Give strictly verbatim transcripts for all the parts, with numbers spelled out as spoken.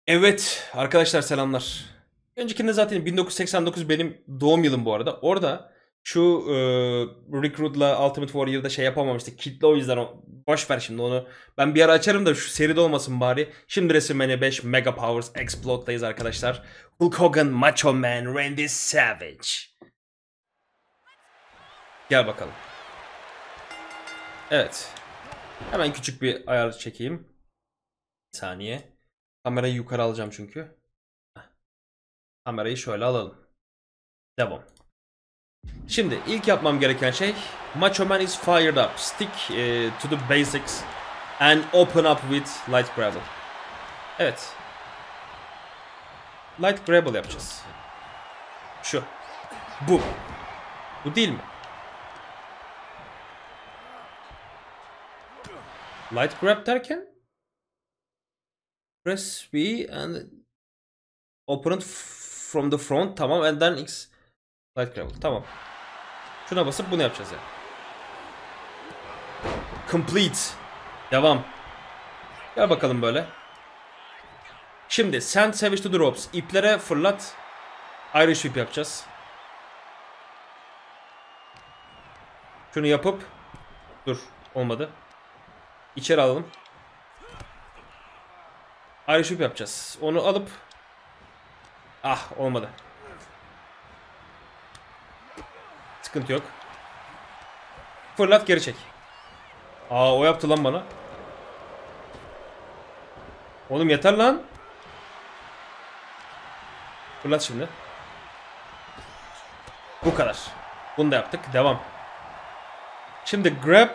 Evet arkadaşlar, selamlar. Öncekinde zaten bin dokuz yüz seksen dokuz benim doğum yılım bu arada. Orada şu e, Rick Rude'la Ultimate Warrior'da şey yapamamıştık. Kitle, o yüzden o, boş ver şimdi onu. Ben bir ara açarım da şu seride olmasın bari. Şimdi WrestleMania beş Mega Powers Explode'dayız arkadaşlar. Hulk Hogan, Macho Man, Randy Savage. Gel bakalım. Evet. Hemen küçük bir ayar çekeyim. Bir saniye. Kamerayı yukarı alacağım çünkü. Kamerayı şöyle alalım. Devam. Şimdi ilk yapmam gereken şey, Macho Man is fired up. Stick uh, to the basics and open up with light gravel. Evet. Light gravel yapacağız. Şu. Bu. Bu değil mi? Light grab derken press B and open it from the front. Tamam. And then X light gravel. Tamam. Şuna basıp bunu yapacağız yani. Complete. Devam. Gel bakalım böyle. Şimdi send Savage to the ropes. İplere fırlat. Irish whip yapacağız. Şunu yapıp dur, olmadı. İçeri alalım. Irish whip yapacağız. Onu alıp ah, olmadı. Sıkıntı yok. Fırlat, geri çek. Aa, o yaptı lan bana. Oğlum yeter lan. Fırlat şimdi. Bu kadar. Bunu da yaptık. Devam. Şimdi grab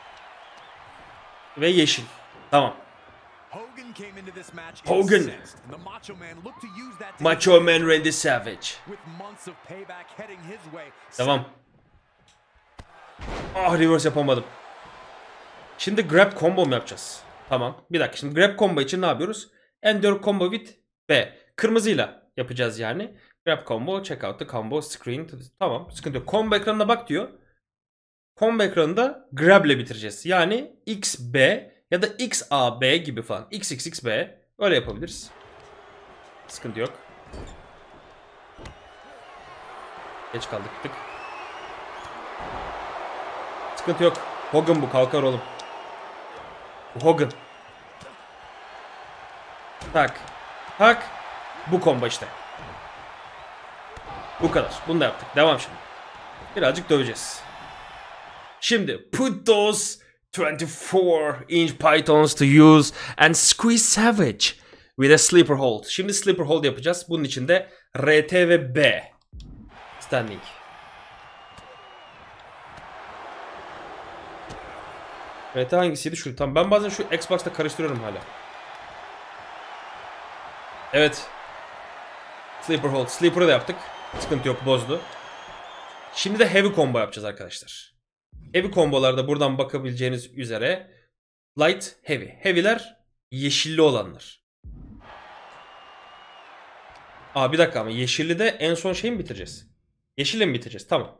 ve yeşil. Tamam. Hogan. Macho Man Randy Savage. Devam. Ah, reverse yapamadım. Şimdi grab combo mu yapacağız? Tamam. Bir dakika. Şimdi grab combo için ne yapıyoruz? Endure combo with B. Kırmızıyla yapacağız yani. Grab combo, check out the combo screen. Tamam. Sıkıntı yok. Combo ekranına bak diyor. Combo ekranında grab ile bitireceğiz. Yani X B ya da X A B gibi falan. X X X B. Öyle yapabiliriz. Sıkıntı yok. Geç kaldık bir tık. Sıkıntı yok. Hogan bu. Kalkar oğlum. Bu Hogan. Tak. Tak. Bu combo işte. Bu kadar. Bunu da yaptık. Devam şimdi. Birazcık döveceğiz. Şimdi put those twenty-four inch pythons to use and squeeze Savage with a sleeper hold. Şimdi sleeper hold yapacağız. Bunun için de R T ve B. Standing. R T hangisiydi? Şu. Tamam, ben bazen şu Xbox'ta karıştırıyorum hala. Evet. Sleeper hold. Sleeper'ı da yaptık. Sıkıntı yok, bozdu. Şimdi de heavy combo yapacağız arkadaşlar. Heavy kombolarda buradan bakabileceğiniz üzere light, heavy. Heavy'ler yeşilli olanlar. Aa, bir dakika, ama yeşilli de en son şey mi bitireceğiz? Yeşille mi bitireceğiz? Tamam.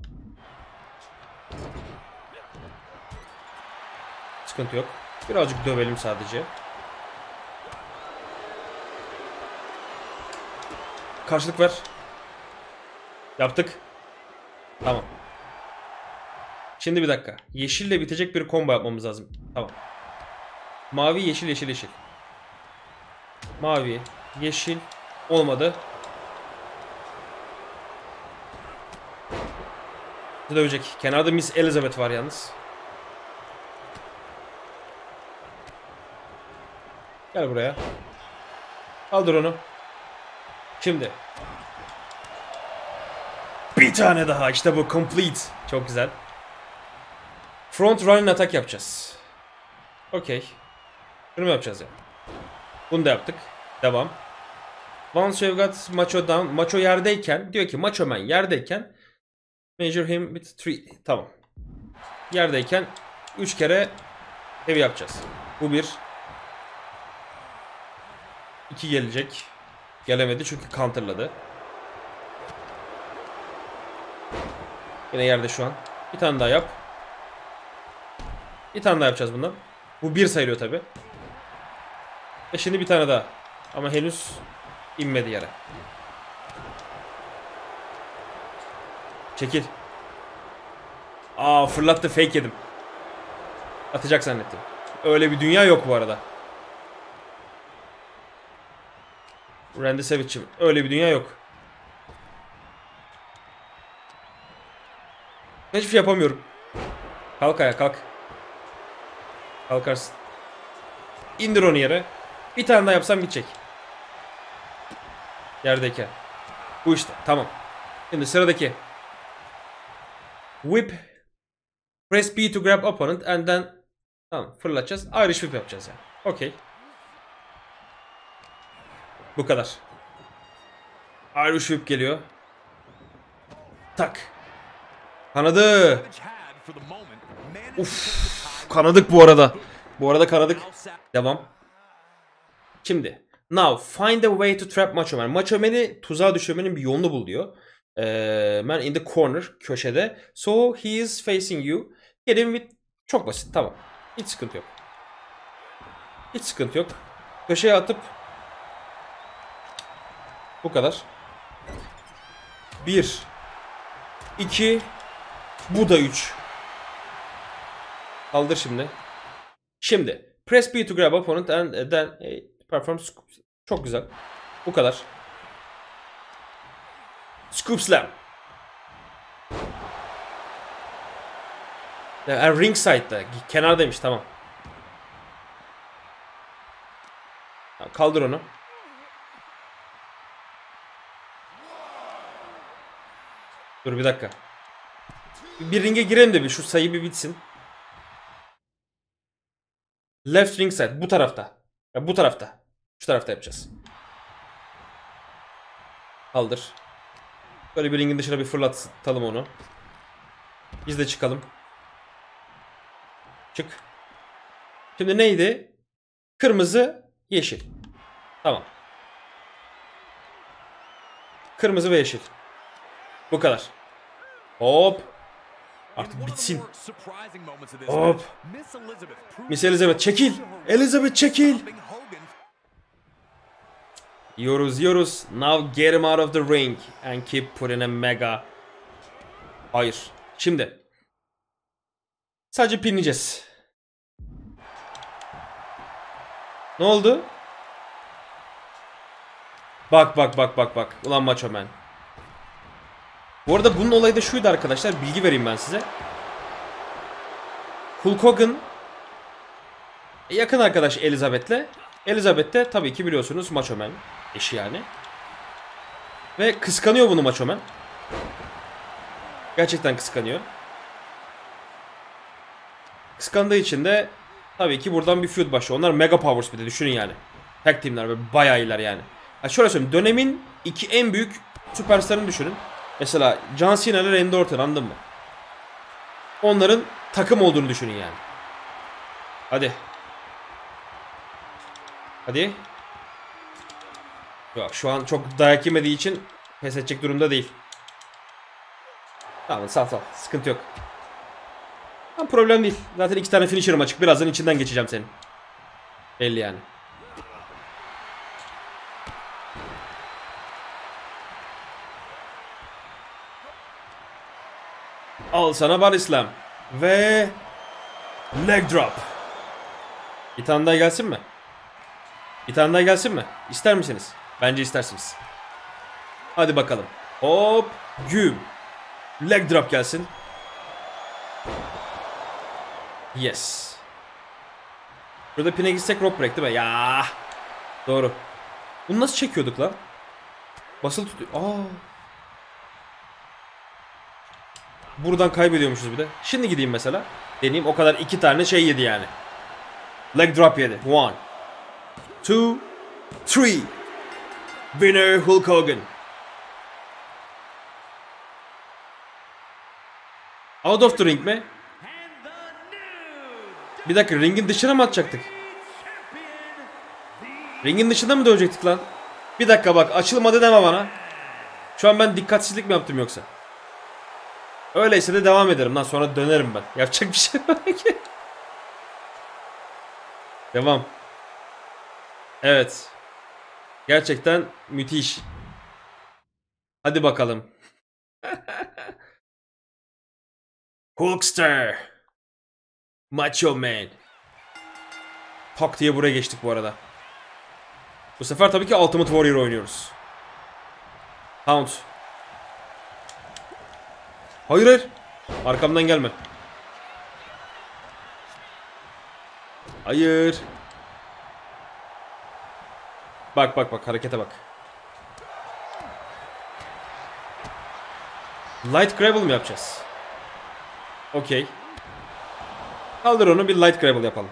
Sıkıntı yok. Birazcık dövelim sadece. Karşılık ver. Yaptık. Tamam. Şimdi bir dakika. Yeşille bitecek bir combo yapmamız lazım. Tamam. Mavi, yeşil, yeşil, yeşil. Mavi, yeşil. Olmadı. Dövecek. Kenarda Miss Elizabeth var yalnız. Gel buraya. Kaldır onu. Şimdi. Bir tane daha. İşte bu. Complete. Çok güzel. Front running atak yapacağız. Okey. Şunu mu yapacağız ya? Yani? Bunu da yaptık. Devam. Once you've got Macho down. Macho yerdeyken. Diyor ki Macho Man yerdeyken. Measure him with three. Tamam. Yerdeyken üç kere heavy yapacağız. Bu bir. iki gelecek. Gelemedi çünkü counterladı. Yine yerde şu an. Bir tane daha yap. Bir tane daha yapacağız bundan. Bu bir sayılıyor tabi. Ve şimdi bir tane daha. Ama henüz inmedi yere. Çekil. Aa, fırlattı, fake yedim. Atacak zannettim. Öyle bir dünya yok bu arada. Randy Savage'im. Öyle bir dünya yok. Hiçbir şey yapamıyorum. Kalk ayağa, kalk. Kalkarsın. İndir onu yere. Bir tane daha yapsam gidecek. Yerdeyken. Bu işte. Tamam. Şimdi sıradaki. Whip. Press B to grab opponent and then. Tamam, fırlatacağız. Irish whip yapacağız yani. Okey. Bu kadar. Irish whip geliyor. Tak. Kanadı. Uf, kanadık bu arada. Bu arada kanadık. Devam. Şimdi. Now find a way to trap Macho Man. Macho Man'i tuzağa düşürmenin bir yolunu bul diyor. Ee, man in the corner, köşede. So he is facing you. Hit him with... Çok basit, tamam. Hiç sıkıntı yok. Hiç sıkıntı yok. Köşeye atıp... Bu kadar. Bir. iki. Bu da üç. Kaldır şimdi. Şimdi. Press B to grab opponent and then perform scoop. Çok güzel. Bu kadar. Scoop slam. Yani ringside'da. Kenardaymış, tamam. Kaldır onu. Dur bir dakika. Bir ringe girelim de bir şu sayı bir bitsin. Left ring side bu tarafta. Ya bu tarafta. Şu tarafta yapacağız. Kaldır. Böyle bir ringin dışına bir fırlatalım onu. Biz de çıkalım. Çık. Şimdi neydi? Kırmızı, yeşil. Tamam. Kırmızı ve yeşil. Bu kadar. Hop. Artık bitsin. Hop. Miss Elizabeth çekil. Elizabeth çekil. Yiyoruz yiyoruz. Now get him out of the ring. And keep putting a mega. Hayır. Şimdi. Sadece pinleyeceğiz. Ne oldu? Bak bak bak bak bak. Ulan Macho Man. Bu arada bunun olayı da şuydu arkadaşlar. Bilgi vereyim ben size. Hulk Hogan yakın arkadaş Elizabeth'le. Elizabeth de tabii ki biliyorsunuz Macho Man eşi yani. Ve kıskanıyor bunu Macho Man. Gerçekten kıskanıyor. Kıskandığı için de tabii ki buradan bir feud başlıyor. Onlar Mega Powers bir de düşünün yani. Tag teamler ve bayağı iyiler yani. Ha şöyle söyleyeyim. Dönemin iki en büyük süperstarını düşünün. Mesela John Cena ile Randy Orton, anladın mı? Onların takım olduğunu düşünün yani. Hadi. Hadi. Yok, şu an çok dayak yemediği için pes edecek durumda değil. Tamam, sağ sağ. Sıkıntı yok. Tamam, problem değil. Zaten iki tane finisher'ım açık. Birazdan içinden geçeceğim senin. Belli yani. Al sana body slam. Ve leg drop. Bir tane daha gelsin mi? Bir tane daha gelsin mi? İster misiniz? Bence istersiniz. Hadi bakalım. Hop. Güm. Leg drop gelsin. Yes. Burada pine gitsek rope break değil mi? Ya. Doğru. Bunu nasıl çekiyorduk lan? Basılı tutuyor. Aa. Buradan kaybediyormuşuz bir de. Şimdi gideyim mesela. Deneyeyim, o kadar iki tane şey yedi yani. Leg drop yedi. One. Two. Three. Winner Hulk Hogan. Out of the ring mi? Bir dakika, ringin dışına mı atacaktık? Ringin dışında mı dövecektik lan? Bir dakika bak, açılmadı deme bana. Şu an ben dikkatsizlik mi yaptım yoksa? Öyleyse de devam ederim lan, sonra dönerim ben. Yapacak bir şey yok ki. Devam. Evet. Gerçekten müthiş. Hadi bakalım. Hulkster. Macho Man. Tak diye buraya geçtik bu arada. Bu sefer tabii ki Ultimate Warrior oynuyoruz. Hound. Hayır hayır. Arkamdan gelme. Hayır. Bak bak bak, harekete bak. Light Gravel mi yapacağız? Okey. Kaldır onu, bir Light Gravel yapalım.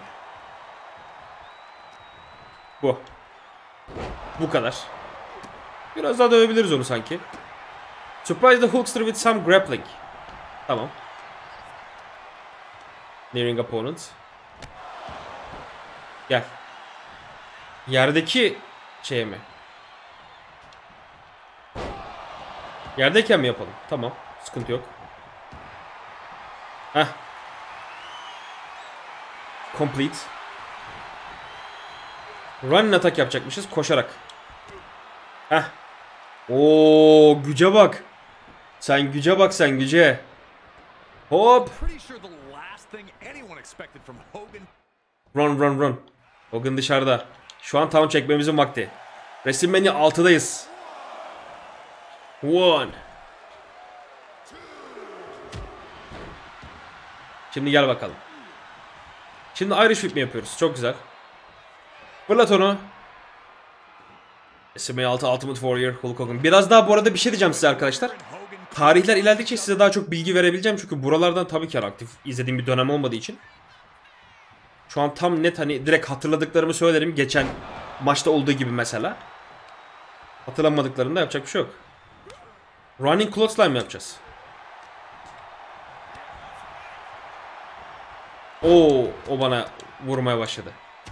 Bu. Bu kadar. Biraz daha dövebiliriz onu sanki. Surprise the Hulkster with some grappling. Tamam. Nearing opponent. Gel. Yerdeki şey mi? Yerdeyken mi yapalım? Tamam. Sıkıntı yok. Heh. Complete. Run atak yapacakmışız koşarak. Heh. Oo, güce bak. Sen güce bak, sen güce. Hop. Run run run. Hogan dışarıda. Şu an tam çekmemizin vakti. WrestleMania altıdayız. One. Şimdi gel bakalım. Şimdi Irish Whip mi yapıyoruz? Çok güzel. Fırlat onu. WrestleMania altı Ultimate Warrior Hulk Hogan. Biraz daha bu arada bir şey diyeceğim size arkadaşlar. Tarihler ilerledikçe size daha çok bilgi verebileceğim. Çünkü buralardan tabii ki aktif izlediğim bir dönem olmadığı için. Şu an tam net hani direkt hatırladıklarımı söylerim. Geçen maçta olduğu gibi mesela. Hatırlamadıklarında yapacak bir şey yok. Running Clothesline mi yapacağız? Oo, o bana vurmaya başladı.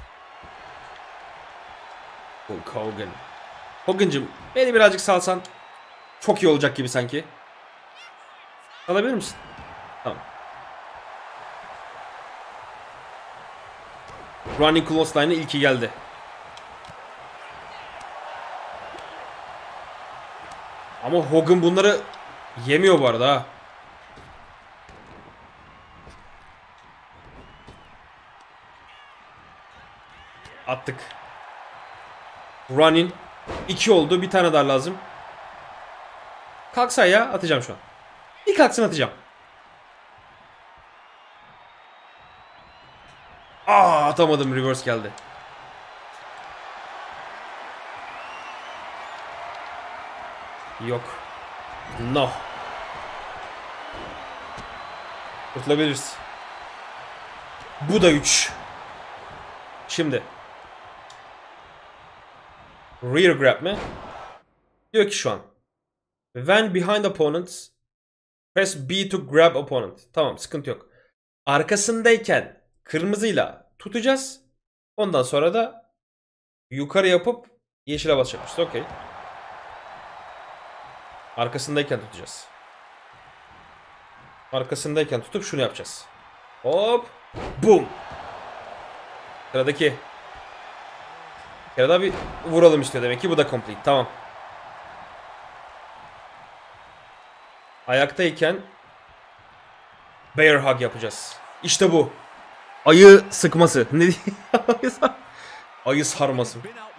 Hulk Hogan. Hogan'cım beni birazcık salsan çok iyi olacak gibi sanki. Alabilir misin? Tamam. Running Clothesline'e ilki geldi. Ama Hogan bunları yemiyor bu arada ha. Attık. Running. iki oldu. Bir tane daha lazım. Kalksa ya, atacağım şu an. Bir kalksın, atacağım. Aa, atamadım. Reverse geldi. Yok. No. Kurtulabiliriz. Bu da üç. Şimdi. Rear grab mi? Diyor ki şu an. When behind opponents, press B to grab opponent. Tamam, sıkıntı yok. Arkasındayken kırmızıyla tutacağız. Ondan sonra da yukarı yapıp yeşile basacakmışız. Okey. Arkasındayken tutacağız. Arkasındayken tutup şunu yapacağız. Hop. Boom. Sıradaki. Bir kere daha bir vuralım istiyor demek ki. Bu da complete. Tamam. Ayaktayken bear hug yapacağız. İşte bu. Ayı sıkması. Ne diyeyim? Ayı sarması.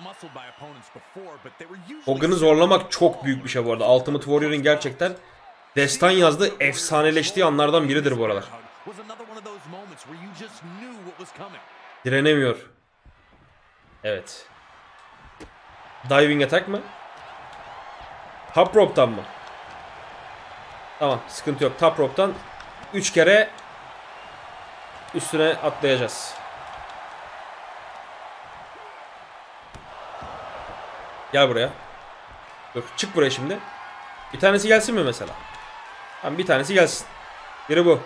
Hogan'ı zorlamak çok büyük bir şey bu arada. Ultimate Warrior'ın gerçekten destan yazdığı, efsaneleştiği anlardan biridir bu aralar. Direnemiyor. Evet. Diving attack mı? Top rope'tan mı? Tamam, sıkıntı yok. Top rope'tan üç kere üstüne atlayacağız. Gel buraya. Dur, çık buraya şimdi. Bir tanesi gelsin mi mesela? Tamam, bir tanesi gelsin. Biri bu.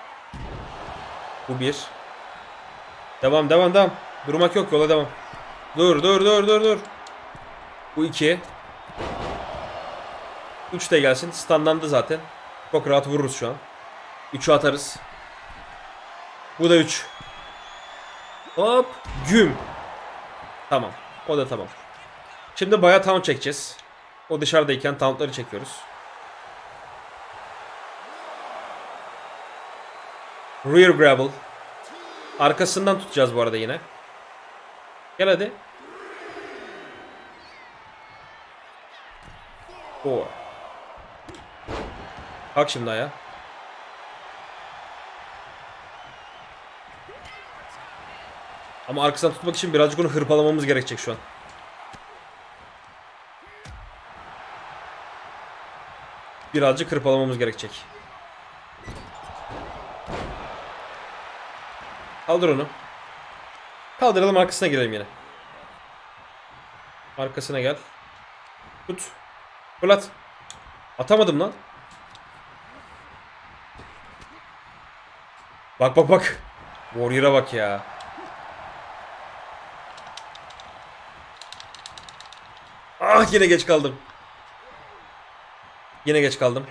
Bu bir. Devam devam devam. Durmak yok, yola devam. Dur dur dur dur dur. Bu iki. Üç de gelsin. Standlandı zaten. Çok rahat vururuz şu an. Üçü atarız. Bu da üç. Hop. Güm. Tamam. O da tamam. Şimdi bayağı taunt çekeceğiz. O dışarıdayken tauntları çekiyoruz. Rear grapple. Arkasından tutacağız bu arada yine. Gel hadi. Four. Kalk şimdi ayağa. Ama arkasından tutmak için birazcık onu hırpalamamız gerekecek şu an. Birazcık hırpalamamız gerekecek. Kaldır onu. Kaldıralım, arkasına girelim yine. Arkasına gel. Tut. Fırlat. Atamadım lan. Bak bak bak. Warrior'a bak ya. Ah, yine geç kaldım. Yine geç kaldım.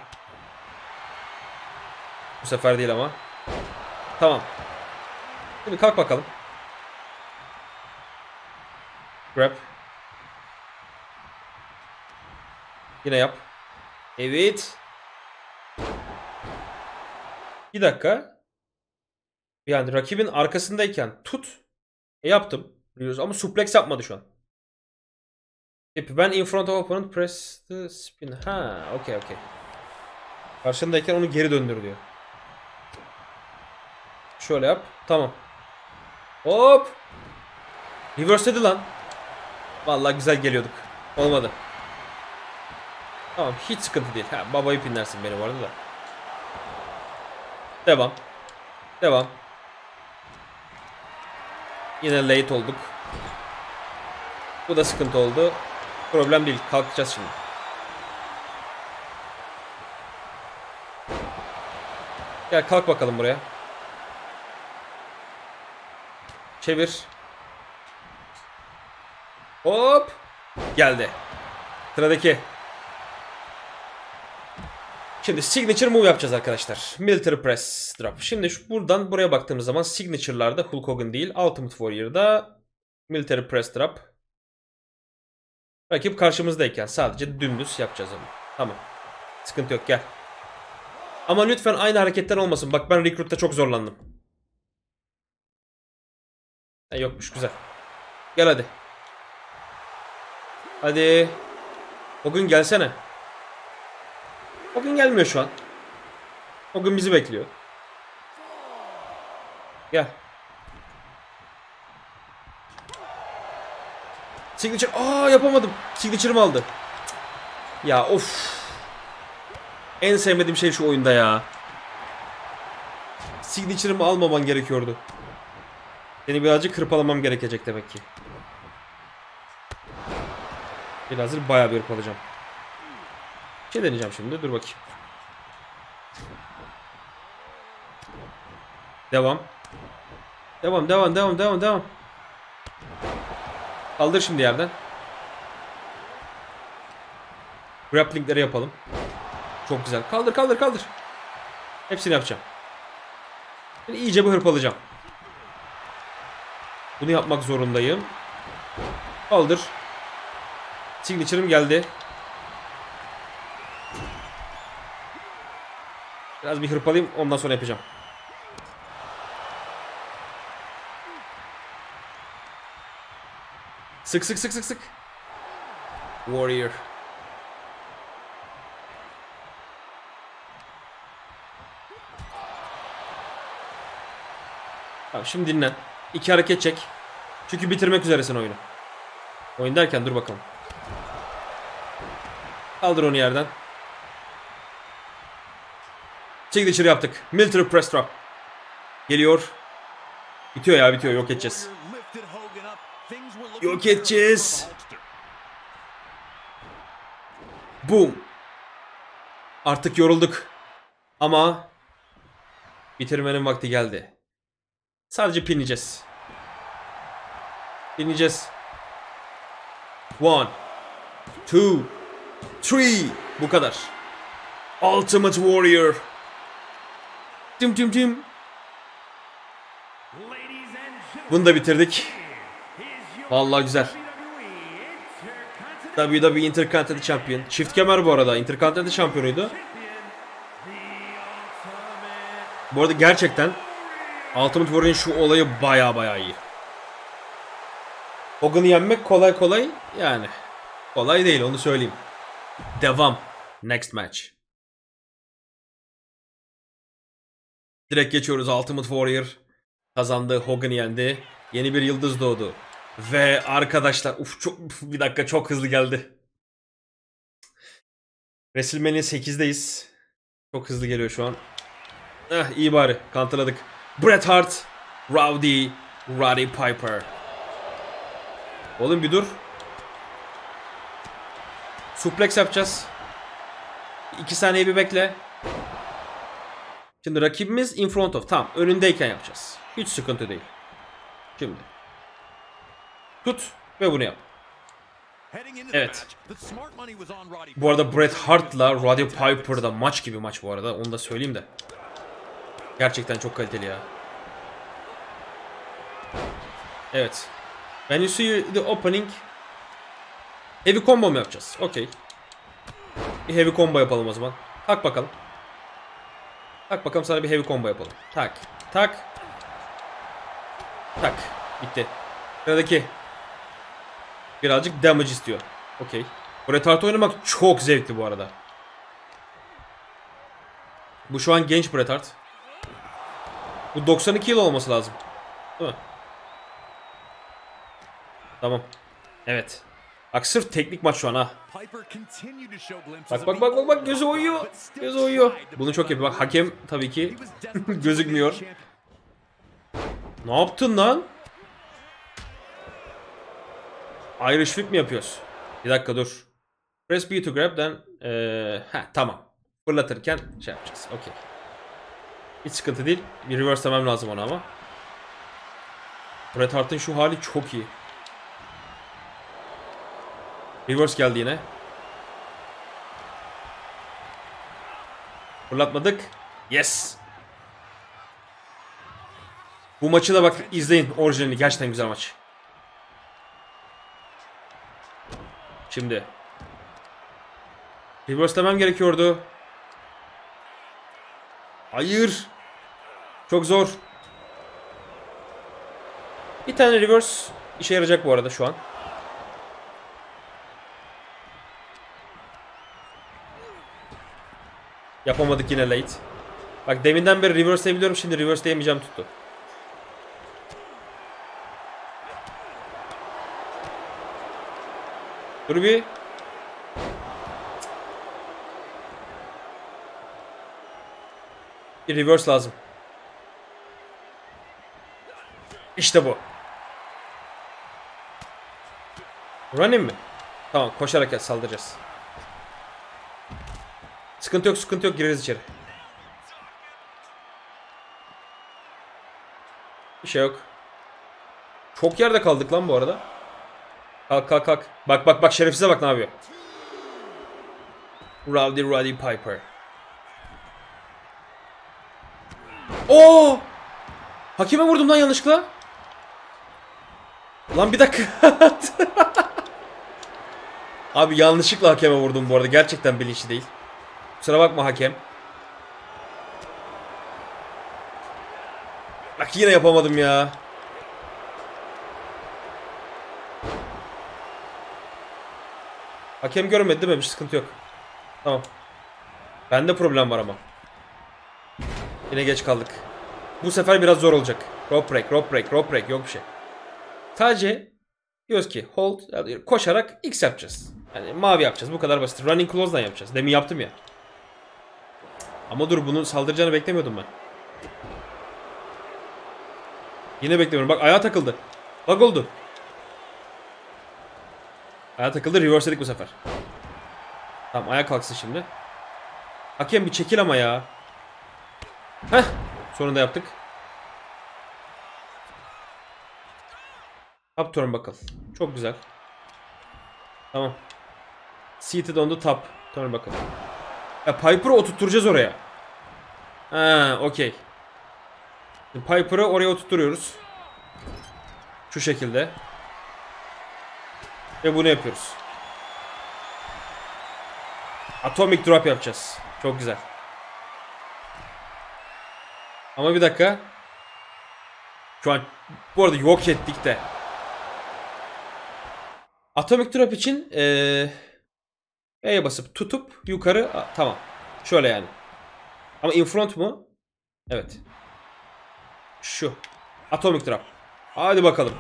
Bu sefer değil ama. Tamam. Şimdi kalk bakalım. Grab. Yine yap. Evet. Bir dakika. Yani rakibin arkasındayken tut. E, yaptım. Ama suplex yapmadı şu an. Ben in front of opponent press the spin. Ha, okey okey. Karşındayken onu geri döndür diyor. Şöyle yap. Tamam. Hop. Reverse'ledi lan. Vallahi güzel geliyorduk. Olmadı. Tamam, hiç sıkıntı değil. Ha, babayı pinlersin beni bu arada da. Devam. Devam. Yine late olduk. Bu da sıkıntı oldu. Problem değil. Kalkacağız şimdi. Gel kalk bakalım buraya. Çevir. Hop. Geldi. Sıradaki. Şimdi signature move yapacağız arkadaşlar. Military press drop. Şimdi şu buradan buraya baktığımız zaman signature'larda Hulk Hogan değil, Ultimate Warrior'da military press drop. Rakip karşımızdayken sadece dümdüz yapacağız onu. Tamam. Sıkıntı yok, gel. Ama lütfen aynı hareketler olmasın. Bak ben recruit'ta çok zorlandım. Ha, yokmuş, güzel. Gel hadi. Hadi. Hogan gelsene. Hogan gelmiyor şu an. Hogan bizi bekliyor. Gel. Signature. Aa, yapamadım. Signature'ımı aldı. Ya of. En sevmediğim şey şu oyunda ya. Signature'ımı almaman gerekiyordu. Seni birazcık hırpalamam gerekecek demek ki. Birazcık bayağı bir hırpalayacağım. Bir şey deneyeceğim şimdi. Dur bakayım. Devam. Devam, devam, devam, devam, devam. Kaldır şimdi yerden. Grappling'leri yapalım. Çok güzel. Kaldır, kaldır, kaldır. Hepsini yapacağım. Şimdi iyice bir hırpalayacağım. Bunu yapmak zorundayım. Kaldır. Signature'ım geldi. Biraz bir hırpalayayım, ondan sonra yapacağım. Sık sık sık sık sık. Warrior. Tamam, şimdi dinlen. İki hareket çek. Çünkü bitirmek üzeresin oyunu. Oyun derken dur bakalım. Kaldır onu yerden. Signature yaptık. Military press drop. Geliyor. Bitiyor ya, bitiyor. Yok edeceğiz. Yok edeceğiz. Boom. Artık yorulduk. Ama bitirmenin vakti geldi. Sadece pinleyeceğiz. Pinleyeceğiz. One. Two. Three. Bu kadar. Ultimate Warrior. Tim tim tim. Bunu da bitirdik. Vallahi güzel. W W E Intercontinental Champion. Çift kemer bu arada. Intercontinental şampiyonuydu. Bu arada gerçekten Ultimate Warrior'ın şu olayı baya baya iyi. Hogan'ı yenmek kolay kolay yani. Kolay değil, onu söyleyeyim. Devam. Next match. Direkt geçiyoruz. Ultimate Warrior kazandı. Hogan'ı yendi. Yeni bir yıldız doğdu. Ve arkadaşlar uf, çok, uf, bir dakika çok hızlı geldi. WrestleMania sekizdeyiz. Çok hızlı geliyor şu an. Eh, iyi bari. Kantaladık. Bret Hart, Rowdy, Roddy Piper. Oğlum bir dur. Suplex yapacağız. İki saniye bir bekle. Şimdi rakibimiz in front of. Tamam, önündeyken yapacağız. Hiç sıkıntı değil. Şimdi. Tut ve bunu yap. Evet. Bu arada Bret Hart'la Roddy Piper'da maç gibi maç bu arada. Onu da söyleyeyim de. Gerçekten çok kaliteli ya. Evet. When you see the opening. Heavy combo mu yapacağız? Okey. Bir heavy combo yapalım o zaman. Tak bakalım. Tak bakalım, sana bir heavy combo yapalım. Tak. Tak. Tak. Bitti. Sıradaki. Birazcık damage istiyor. Okey. Bret Hart oynamak çok zevkli bu arada. Bu şu an genç Bret Hart. Bu doksan iki yıl olması lazım. Değil mi? Tamam. Evet. Bak sırf teknik maç şu an ha. Bak bak bak bak bak, gözü oyuyor. Gözü oyuyor. Bunu çok yapıyor. Bak hakem tabii ki gözükmüyor. Ne yaptın lan? Irish whip mi yapıyoruz? Bir dakika dur. Press B to grab then. Ee, heh, tamam. Fırlatırken şey yapacağız. Okey. Hiç sıkıntı değil. Bir reverse demem lazım ona ama. Bret Hart'ın şu hali çok iyi. Reverse geldi yine. Fırlatmadık. Yes. Bu maçı da bak izleyin. Orijinali gerçekten güzel maç. Şimdi. Reverse demem gerekiyordu. Hayır. Çok zor. Bir tane reverse işe yarayacak bu arada şu an. Yapamadık yine late. Bak deminden beri reverse'leyebiliyorum, şimdi reverse'leyemeyeceğim tuttu. Dur bir. Bir reverse lazım. İşte bu. Running mi? Tamam, koşarak saldıracağız. Sıkıntı yok, sıkıntı yok, gireriz içeri. Bir şey yok. Çok yerde kaldık lan bu arada. Kalk kalk kalk. Bak bak bak, şerefsize bak ne yapıyor. Rowdy Roddy Piper. Oo! Hakime vurdum lan yanlışlıkla. Lan bir dakika. Abi yanlışlıkla hakeme vurdum bu arada. Gerçekten bilinçli değil. Kusura bakma hakem. Bak yine yapamadım ya. Hakem görmedi değil mi? Bir sıkıntı yok. Tamam. Bende problem var ama. Yine geç kaldık. Bu sefer biraz zor olacak. Rope break, rope break, rope break, yok bir şey. Sadece diyoruz ki hold, koşarak X yapacağız. Yani mavi yapacağız, bu kadar basit. Running close'dan yapacağız. Demin yaptım ya. Ama dur, bunu saldıracağını beklemiyordum ben. Yine beklemiyorum. Bak ayağa takıldı. Bak oldu. Ayağa takıldı, reverse edik bu sefer. Tamam, ayağa kalksın şimdi. Hakem bir çekil ama ya. Heh, sonunda yaptık. Top turn buckle. Çok güzel. Tamam. Seated on the top turn buckle. Ya Piper'ı oturtturacağız oraya. Ha, okey. Piper'ı oraya oturtturuyoruz. Şu şekilde. Ve bunu yapıyoruz. Atomic drop yapacağız. Çok güzel. Ama bir dakika. Şu an bu arada yok ettik de. Atomic drop için ee, E'ye basıp tutup yukarı. A, tamam. Şöyle yani. Ama in front mu? Evet. Şu. Atomic drop. Hadi bakalım.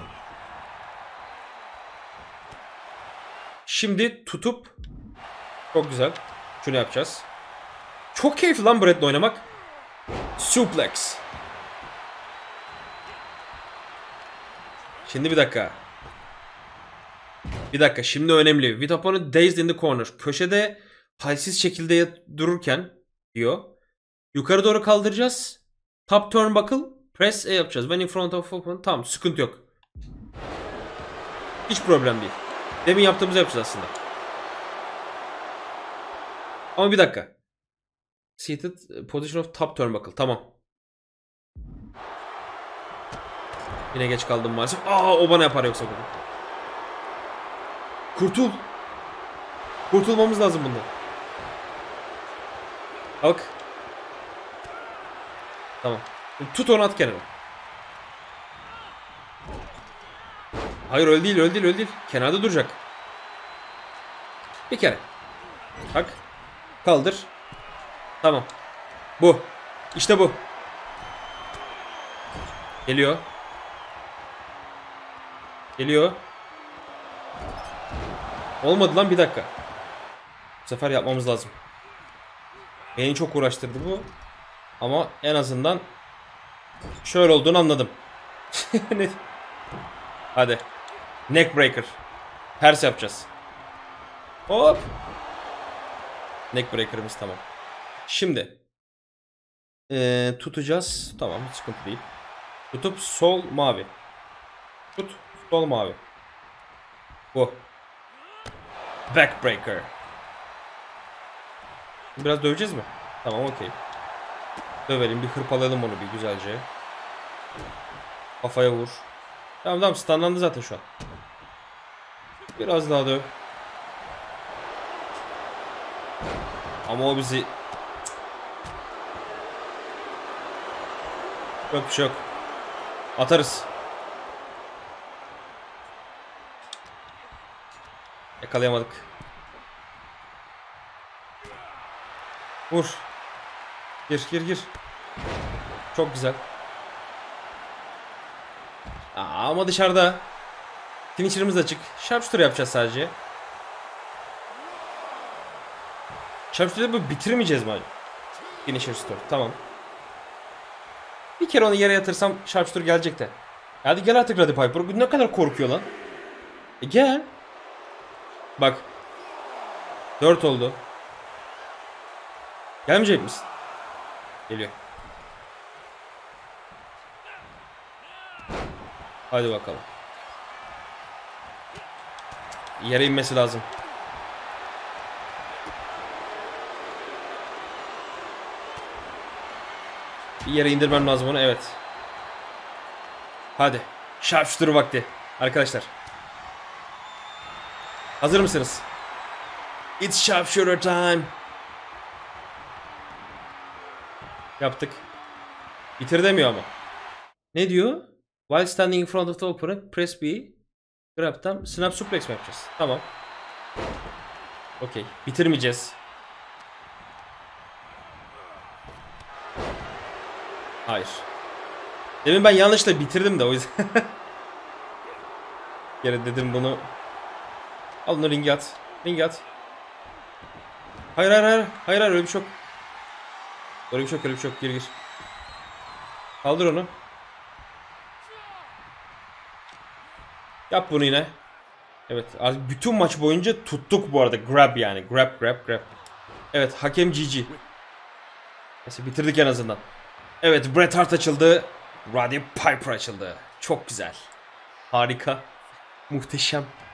Şimdi tutup. Çok güzel. Şunu yapacağız. Çok keyifli lan Brett'le oynamak. Suplex. Şimdi bir dakika. Bir dakika. Şimdi önemli. With opponent dazed in the corner. Köşede halsiz şekilde dururken diyor. Yukarı doğru kaldıracağız. Top turnbuckle. Press E yapacağız. When in front of opponent. Tamam. Sıkıntı yok. Hiç problem değil. Demin yaptığımızı yapacağız aslında. Ama bir dakika. Seated position of top turnbuckle. Tamam. Yine geç kaldım maalesef. Aa, o bana yapar yoksa bunu. Kurtul. Kurtulmamız lazım bundan. Kalk. Tamam. Tut onu, at kenara. Hayır, öyle değil, öyle değil, öyle değil. Kenarda duracak. Bir kere. Bak. Kaldır. Tamam. Bu. İşte bu. Geliyor. Geliyor. Olmadı lan, bir dakika. Bu sefer yapmamız lazım. Beni çok uğraştırdı bu. Ama en azından şöyle olduğunu anladım. Hadi. Neckbreaker. Ters yapacağız. Hop. Neckbreaker'ımız tamam. Şimdi ee, tutacağız. Tamam, hiç sıkıntı değil. Tutup sol mavi. Tut sol mavi. Bu. Backbreaker. Biraz döveceğiz mi? Tamam, okey. Dövelim, bir hırpalayalım onu bir güzelce. Kafaya vur. Tamam tamam, stunlandı zaten şu an. Biraz daha döv. Ama o bizi... Yok bir şey yok. Atarız. Yakalayamadık. Vur. Gir gir gir. Çok güzel. Aa, ama dışarıda. Finisher'ımız açık. Sharpshooter yapacağız sadece. Sharpshooter'ı bu bitirmeyeceğiz mi? Finisher store. Tamam. Bir kere onu yere yatırsam Sharpshooter gelecek de. Hadi gel artık Roddy Piper. Ne kadar korkuyor lan. E gel. Bak. dört oldu. Gelmeyecek misin? Geliyor. Hadi bakalım. Yere inmesi lazım. Bir yere indirmem lazım onu, evet. Hadi. Sharpshooter vakti. Arkadaşlar. Hazır mısınız? It's sharpshooter time. Yaptık. Bitir demiyor ama. Ne diyor? While standing in front of the opponent, press B. Grab'dan snap suplex mi yapacağız? Tamam. Okey. Bitirmeyeceğiz. Hayır. Demin ben yanlışla bitirdim de o yüzden. Yere dedim bunu. Al onu, ringe at. Ringe at. Hayır hayır hayır. Hayır hayır, öyle bir şey yok. Öyle bir şey yok, öyle bir şey yok. Gir gir. Kaldır onu. Yap bunu yine. Evet. Bütün maç boyunca tuttuk bu arada. Grab yani. Grab grab grab. Evet. Hakem G G. Neyse, bitirdik en azından. Evet. Bret Hart açıldı. Roddy Piper açıldı. Çok güzel. Harika. Muhteşem.